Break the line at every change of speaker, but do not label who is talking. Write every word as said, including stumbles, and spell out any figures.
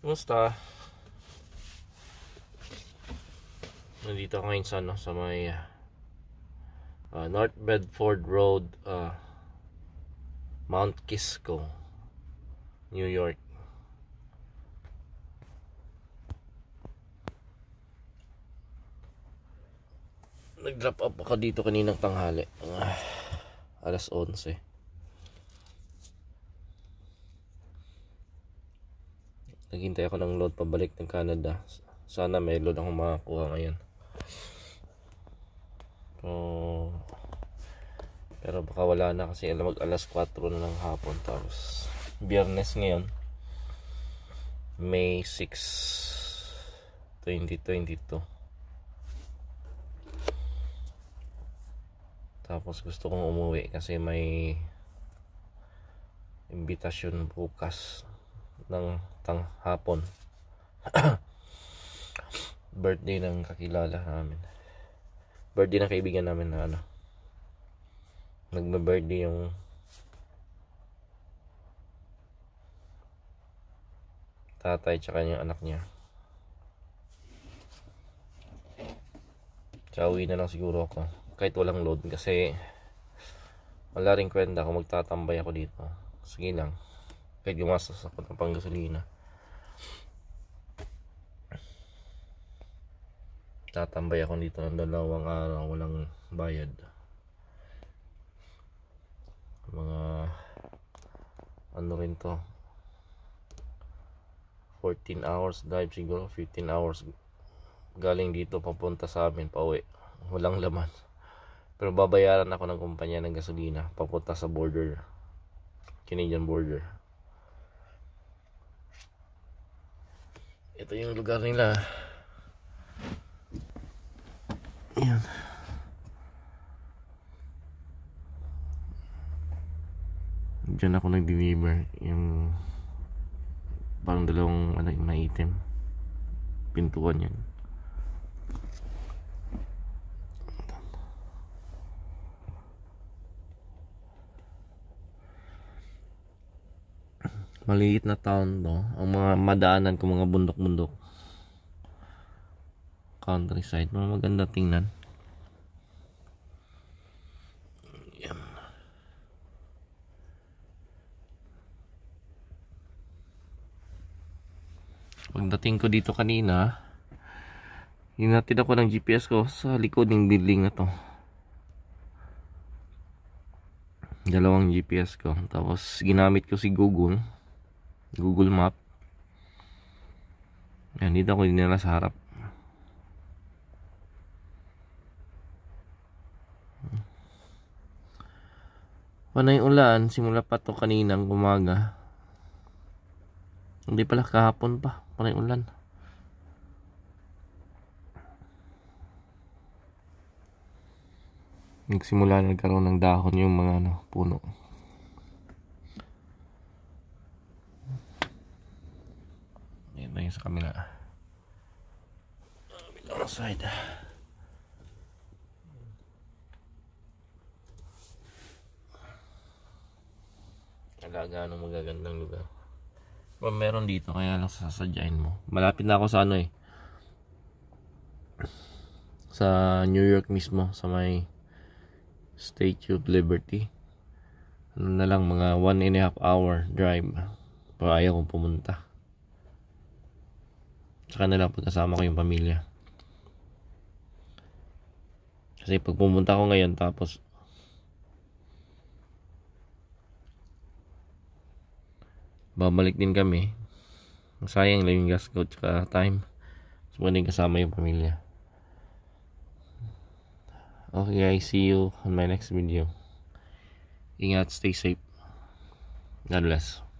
Kumusta? Nandito ako ngayon sa, ano, sa may uh, North Bedford Road, uh, Mount Kisco, New York. Nag-drop up ako dito kaninang tanghali, uh, alas onse. Naghintay ako ng load pabalik ng Canada. Sana may load akong makakuha ngayon. So, pero baka wala na kasi mag alas kwatro na ng hapon. Tapos Biyernes ngayon, May sixth, twenty twenty-two. Tapos gusto kong umuwi kasi may imbitasyon bukas ng tang hapon. Birthday ng kakilala namin. Birthday ng kaibigan namin na ano. Nagba-birthday yung tatay tsaka yung anak niya. Tsaka uwi na lang siguro ako kahit walang load kasi wala rin kwenta kung magtatambay ako dito. Sige lang, kahit gumastos ako ng panggasolina, tatambay ako dito ng dalawang araw walang bayad. Mga ano rin to, fourteen hours drive siguro, fifteen hours galing dito papunta sa amin, pauwi walang laman. Pero babayaran ako ng kumpanya ng gasolina papunta sa border, Canadian border. Ito yung lugar nila. Yan. Diyan ako nag-deliver yung parang dalawang ano, yung item pintuan yan. Maliit na town to. Ang mga madaanan ko mga bundok-bundok, countryside, mga maganda tingnan. Yan. Pagdating ko dito kanina, hinatid ako ng G P S ko sa likod ng building na to. Dalawang G P S ko. Tapos ginamit ko si Google Google Map. Yan, dito ako dinala sa harap. Panay ulan, simula pa to kaninang umaga. Hindi pala, kahapon pa panay ulan. Nagsimula nagkaroon ng dahon yung mga ano, puno. Yan na yung sa kamila. Kabilang side. Alaga ng magagandang lugar. Pero meron dito, kaya lang sasadyain mo. Malapit na ako sa ano eh, sa New York mismo, sa may Statue of Liberty. Ano na lang, mga one and a half hour drive. Pero ayaw kong pumunta. Saka na lang pagkasama ko yung pamilya. Kasi pag pumunta ko ngayon tapos babalik din kami, sayang lang yung gas ko tsaka time. So muna kasama yung pamilya. Okay guys, see you on my next video. Ingat, stay safe. God bless.